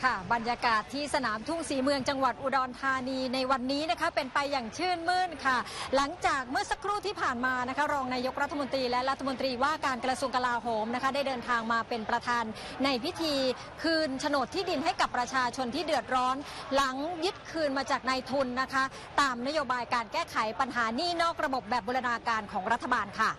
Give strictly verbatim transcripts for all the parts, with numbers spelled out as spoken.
ค่ะบรรยากาศที่สนามทุ่งศรีเมืองจังหวัดอุดรธานีในวันนี้นะคะเป็นไปอย่างชื่นมื่นค่ะหลังจากเมื่อสักครู่ที่ผ่านมานะคะรองนายกรัฐมนตรีและรัฐมนตรีว่าการกระทรวงกลาโหมนะคะได้เดินทางมาเป็นประธานในพิธีคืนโฉนดที่ดินให้กับประชาชนที่เดือดร้อนหลังยึดคืนมาจากนายทุนนะคะตามนโยบายการแก้ไขปัญหาหนี้นอกระบบแบบบูรณาการของรัฐบาลค่ะ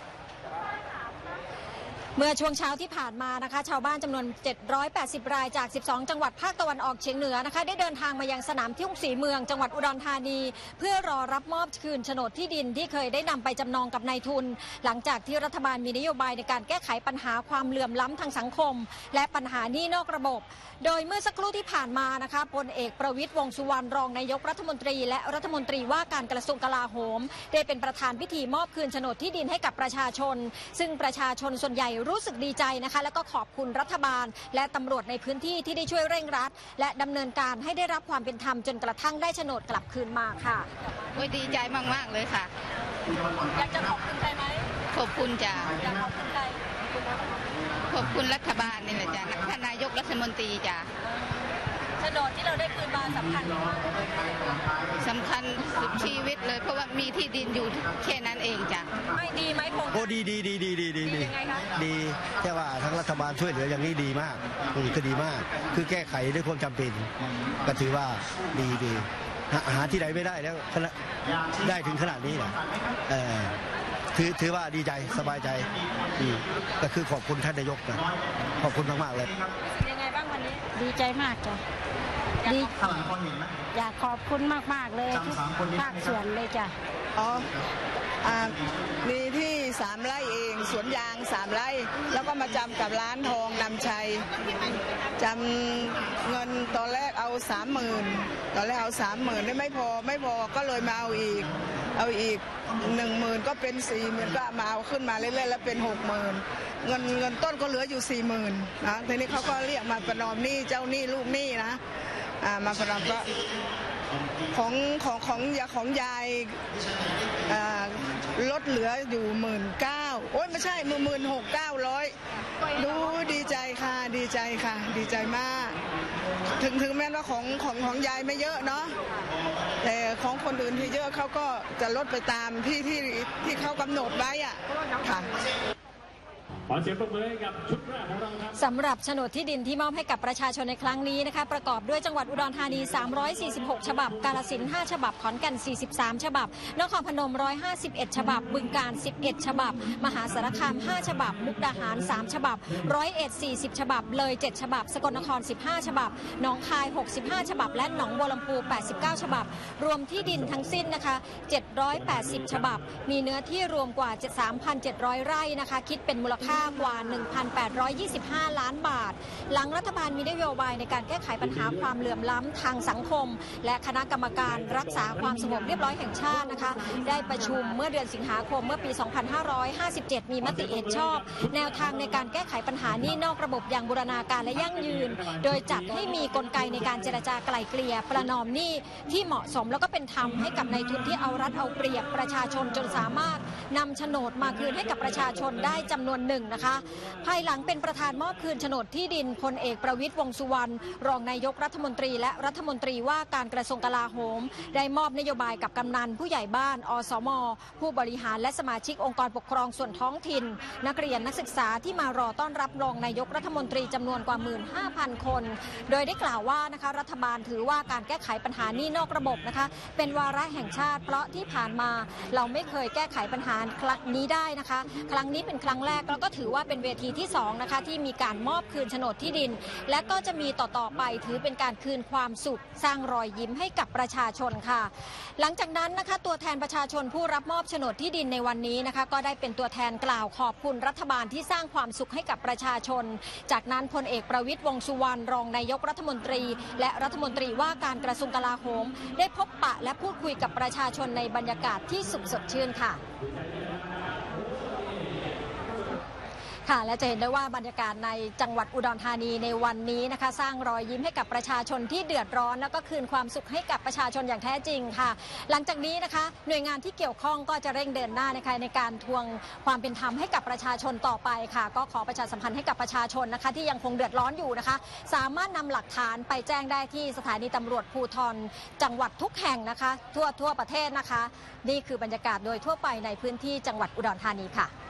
เมื่อช่วงเช้าที่ผ่านมานะคะชาวบ้านจำนวนเจ็ดร้อยแปดสิบรายจากสิบสองจังหวัดภาคตะวันออกเฉียงเหนือนะคะได้เดินทางมายังสนามทุ่งศรีเมืองจังหวัดอุดรธานีเพื่อรอรับมอบคืนโฉนดที่ดินที่เคยได้นำไปจำนองกับนายทุนหลังจากที่รัฐบาลมีนโยบายในการแก้ไขปัญหาความเหลื่อมล้ำทางสังคมและปัญหาหนี้นอกระบบโดยเมื่อสักครู่ที่ผ่านมานะคะพลเอกประวิตรวงษ์สุวรรณรองนายกรัฐมนตรีและรัฐมนตรีว่าการกระทรวงกลาโหมได้เป็นประธานพิธีมอบคืนโฉนดที่ดินให้กับประชาชนซึ่งประชาชนส่วนใหญ่รู้สึกดีใจนะคะแล้วก็ขอบคุณรัฐบาลและตำรวจในพื้นที่ที่ได้ช่วยเร่งรัดและดำเนินการให้ได้รับความเป็นธรรมจนกระทั่งได้โฉนดกลับคืนมาค่ะดีใจมากๆเลยค่ะอยากจะขอบคุณใครไหมขอบคุณจ้าอยากขอบคุณใครขอบคุณรัฐบาลนี่แหละจ้าท่านนายกรัฐมนตรีจ้าโฉนดที่เราได้คืนมาสำคัญสำคัญสุดชีวิตเลยเพราะว่ามีที่ดินอยู่แค่นั้นเองจ้ะไม่ดีไหมคงโอ้ดีดีดีดีดีดีดีดีแค่ว่าทั้งรัฐบาลช่วยเหลืออย่างนี้ดีมากคือดีมากคือแก้ไขด้วยความจำเป็นก็ถือว่าดีดีหาที่ใดไม่ได้แล้วได้ถึงขนาดนี้นะเออถือถือว่าดีใจสบายใจก็คือขอบคุณท่านนายกนะขอบคุณมากๆเลยยังไงบ้างวันนี้ดีใจมากจ้ะดีอยากขอบคุณมากๆเลยทุกภาคส่วนเลยจ้ะอ๋อมีที่สามไร่เองสวนยางสามไร่แล้วก็มาจำกับร้านทองนำชัยจำเงินตอนแรกเอาสามหมื่นตอนแรกเอาสามหมื่นได้ไม่พอไม่พอก็เลยมาเอาอีกเอาอีกหนึ่งหมื่นก็เป็นสี่หมื่นก็มาเอาขึ้นมาเรื่อยๆแล้วเป็นหกหมื่นเงินเงินต้นก็เหลืออยู่สี่หมื่นนะทีนี้เขาก็เรียกมาประนอมหนี้เจ้าหนี้ลูกหนี้นะมาประนอมก็ของของของยาของยายลดเหลืออยู่หมื่นเก้าโอ้ยไม่ใช่หมื่นหมื่นหกเก้าร้อยดูดีใจค่ะดีใจค่ะดีใจมากถึงถึงแม้ว่าของของของยายไม่เยอะเนาะแต่ของคนอื่นที่เยอะเขาก็จะลดไปตามที่ที่ที่เขากำหนดไว้อ่ะค่ะขอเสียงปรบมือให้กับชุดแรกของเราครับสำหรับโฉนดที่ดินที่มอบให้กับประชาชนในครั้งนี้นะคะประกอบด้วยจังหวัดอุดรธานีสามร้อยสี่สิบหกฉบับกาฬสินธุ์ห้าฉบับขอนแก่นสี่สิบสามฉบับนครพนมหนึ่งร้อยห้าสิบเอ็ดฉบับบึงกาฬสิบเอ็ดฉบับมหาสารคามห้าฉบับมุกดาหารสามฉบับร้อยเอ็ดสี่สิบฉบับเลยเจ็ดฉบับสกลนครสิบห้าฉบับหนองคายหกสิบห้าฉบับและหนองบัวลำพูแปดสิบเก้าฉบับรวมที่ดินทั้งสิ้นนะคะเจ็ดร้อยแปดสิบฉบับมีเนื้อที่รวมกว่า สามพันเจ็ดร้อย ไร่นะคะคิดเป็นมูลค่ากว่าหนึ่งพันแปดร้อยยี่สิบห้า ล้านบาทหลังรัฐบาลมีนโยบายในการแก้ไขปัญหาความเหลื่อมล้ำทางสังคมและคณะกรรมการรักษาความสงบเรียบร้อยแห่งชาตินะคะได้ประชุมเมื่อเดือนสิงหาคมเมื่อปี สองพันห้าร้อยห้าสิบเจ็ด มีมติเห็นชอบแนวทางในการแก้ไขปัญหาหนี้นอกระบบอย่างบูรณาการและยั่งยืนโดยจัดให้มีกลไกในการเจรจาไกล่เกลี่ยประนอมหนี้ที่เหมาะสมแล้วก็เป็นธรรมให้กับนายทุนที่เอารัดเอาเปรียบประชาชนจนสามารถนำโฉนดมาคืนให้กับประชาชนได้จำนวนหนึ่งนะคะภายหลังเป็นประธานมอบคืนโฉนดที่ดินพลเอกประวิตรวงษ์สุวรรณรองนายกรัฐมนตรีและรัฐมนตรีว่าการกระทรวงกลาโหมได้มอบนโยบายกับกำนันผู้ใหญ่บ้านอสม.ผู้บริหารและสมาชิกองค์กรปกครองส่วนท้องถิ่นนักเรียนนักศึกษาที่มารอต้อนรับรองนายกรัฐมนตรีจำนวนกว่า หนึ่งหมื่นห้าพัน คนโดยได้กล่าวว่านะคะรัฐบาลถือว่าการแก้ไขปัญหาหนี้นอกระบบนะคะเป็นวาระแห่งชาติเพราะที่ผ่านมาเราไม่เคยแก้ไขปัญหาครั้งนี้ได้นะคะครั้งนี้เป็นครั้งแรกแล้วก็ถือว่าเป็นเวทีที่สองนะคะที่มีการมอบคืนโฉนดที่ดินและก็จะมีต่อๆไปถือเป็นการคืนความสุขสร้างรอยยิ้มให้กับประชาชนค่ะหลังจากนั้นนะคะตัวแทนประชาชนผู้รับมอบโฉนดที่ดินในวันนี้นะคะก็ได้เป็นตัวแทนกล่าวขอบคุณรัฐบาลที่สร้างความสุขให้กับประชาชนจากนั้นพลเอกประวิตรวงษ์สุวรรณรองนายกรัฐมนตรีและรัฐมนตรีว่าการกระทรวงกลาโหมได้พบปะและพูดคุยกับประชาชนในบรรยากาศที่สุขสดชื่นค่ะค่ะและจะเห็นได้ว่าบรรยากาศในจังหวัดอุดรธานีในวันนี้นะคะสร้างรอยยิ้มให้กับประชาชนที่เดือดร้อนแล้วก็คืนความสุขให้กับประชาชนอย่างแท้จริงค่ะหลังจากนี้นะคะหน่วยงานที่เกี่ยวข้องก็จะเร่งเดินหน้านะคะในการทวงความเป็นธรรมให้กับประชาชนต่อไปค่ะก็ขอประชาสัมพันธ์ให้กับประชาชนนะคะที่ยังคงเดือดร้อนอยู่นะคะสามารถนำหลักฐานไปแจ้งได้ที่สถานีตำรวจภูธรจังหวัดทุกแห่งนะคะทั่วทั่วประเทศนะคะนี่คือบรรยากาศโดยทั่วไปในพื้นที่จังหวัดอุดรธานีค่ะ